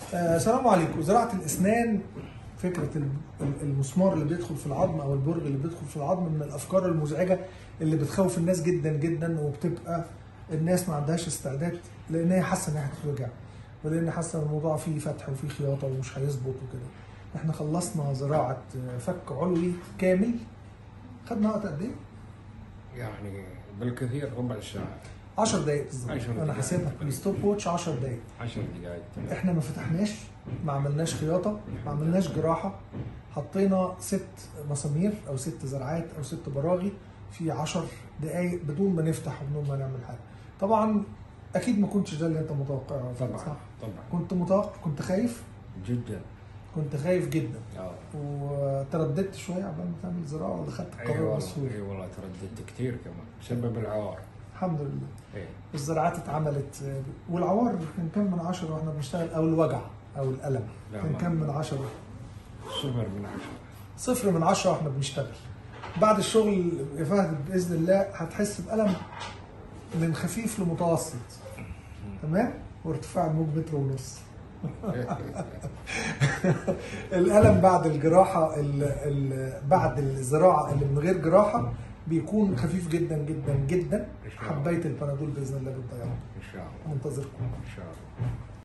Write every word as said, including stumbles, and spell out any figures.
آه، السلام عليكم. زراعة الأسنان، فكرة المسمار اللي بيدخل في العظم أو البرج اللي بيدخل في العظم من الأفكار المزعجة اللي بتخوف الناس جدا جدا، وبتبقى الناس ما عندهاش استعداد لأن هي حاسة إنها هتتوجع، ولأن حاسة إن الموضوع فيه فتح وفيه خياطة ومش هيظبط وكده. إحنا خلصنا زراعة فك علوي كامل. خدنا وقت قد إيه؟ يعني بالكثير ربع ساعة. عشر دقايق بالظبط. انا حاسبها بالستوب ووتش عشر دقايق. عشر دقايق. احنا ما فتحناش، ما عملناش خياطه، ما عملناش جراحه، حطينا ست مسامير او ست زرعات او ست براغي في عشر دقايق بدون ما نفتح وبدون ما نعمل حاجه. طبعا اكيد ما كنتش ده اللي انت متوقعه. طبعا صح؟ طبعا كنت متوقع، كنت خايف جدا. كنت خايف جدا. اه وترددت شويه قبل ما تعمل زراعه ولا خدت القرار ايوه بسهوله؟ اي والله ترددت كثير كمان بسبب العوار. الحمد لله. ايه الزراعات اتعملت، والعوار كان كم من عشرة واحنا بنشتغل، او الوجع او الالم كان كم من عشرة؟ صفر من عشرة. صفر من عشرة واحنا بنشتغل. بعد الشغل يا فهد باذن الله هتحس بالم من خفيف لمتوسط، تمام؟ وارتفاع الموج متر ونص. الالم بعد الجراحه ال ال بعد الزراعه اللي من غير جراحه بيكون خفيف جدا جدا جدا. حبايه البنادول باذن الله بتضيعها. ان شاء الله. منتظركم ان شاء الله.